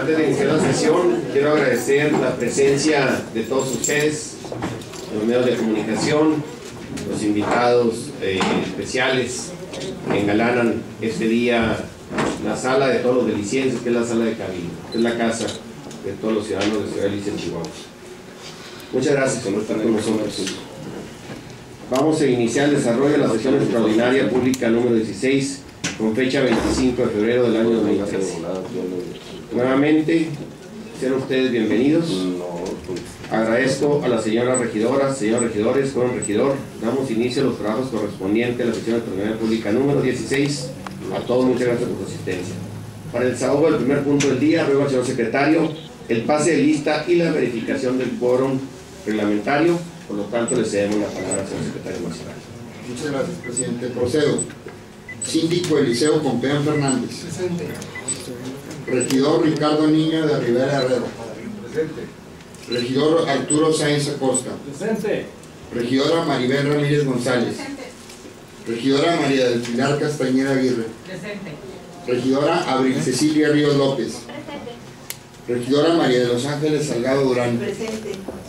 Antes de iniciar la sesión, quiero agradecer la presencia de todos ustedes, los medios de comunicación, los invitados especiales que engalanan este día la sala de todos los delicienses, que es la sala de Cabildo, que es la casa de todos los ciudadanos de Ciudad Delicia, Chihuahua. Muchas gracias por estar con nosotros. Vamos a iniciar el desarrollo de la sesión extraordinaria pública número 16 con fecha 25 de febrero del año 2013. Nuevamente, sean ustedes bienvenidos. Agradezco a la señora regidora, señores regidores, joven regidor. Damos inicio a los trabajos correspondientes a la sesión extraordinaria pública número 16. A todos muchas gracias por su asistencia. Para el desahogo del primer punto del día, ruego al señor secretario el pase de lista y la verificación del quórum reglamentario. Por lo tanto, le cedemos la palabra al señor secretario Maciel. Muchas gracias, presidente. Procedo. Síndico Eliseo Compeán Fernández. Presente. Regidor Ricardo Niño de Rivera Herrero. Presente. Regidor Arturo Sáenz Acosta. Presente. Regidora Maribel Ramírez González. Presente. Regidora María del Pilar Castañeda Aguirre. Presente. Regidora Abril Cecilia Ríos López. Presente. Regidora María de los Ángeles Salgado Durán. Presente.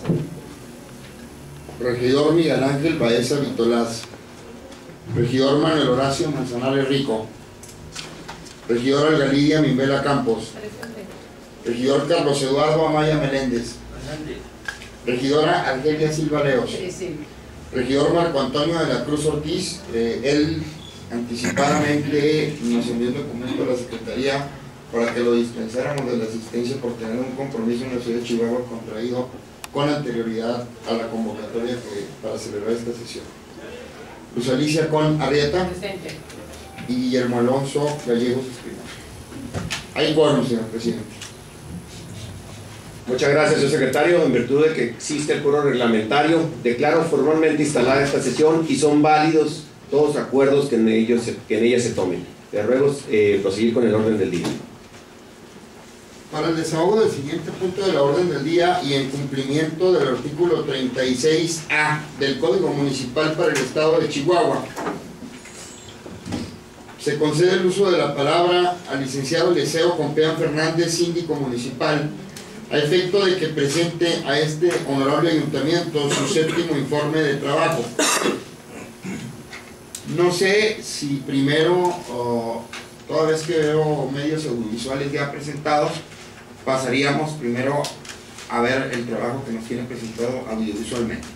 Regidor Miguel Ángel Baeza Vitolaz. Regidor Manuel Horacio Manzanares Rico. Regidora Olga Lidia Mimbela Campos. Presente. Regidor Carlos Eduardo Amaya Meléndez. Regidora Argelia Silva Leos. Presente. Regidor Marco Antonio de la Cruz Ortiz. Él anticipadamente nos envió un documento a la Secretaría para que lo dispensáramos de la asistencia por tener un compromiso en la ciudad de Chihuahua contraído con anterioridad a la convocatoria para celebrar esta sesión. Luz Alicia Con Arrieta. Presente. Y Guillermo Alonso Gallegos Espinosa. Hay quórum, señor presidente. Muchas gracias, señor secretario. En virtud de que existe el quórum reglamentario, declaro formalmente instalada esta sesión y son válidos todos los acuerdos que en ella se tomen. Le ruego proseguir con el orden del día. Para el desahogo del siguiente punto de la orden del día y en cumplimiento del artículo 36A del Código Municipal para el Estado de Chihuahua, se concede el uso de la palabra al licenciado Eliseo Compeán Fernández, síndico municipal, a efecto de que presente a este honorable ayuntamiento su séptimo informe de trabajo. No sé si primero, toda vez que veo medios audiovisuales ya presentados, pasaríamos primero a ver el trabajo que nos tiene presentado audiovisualmente.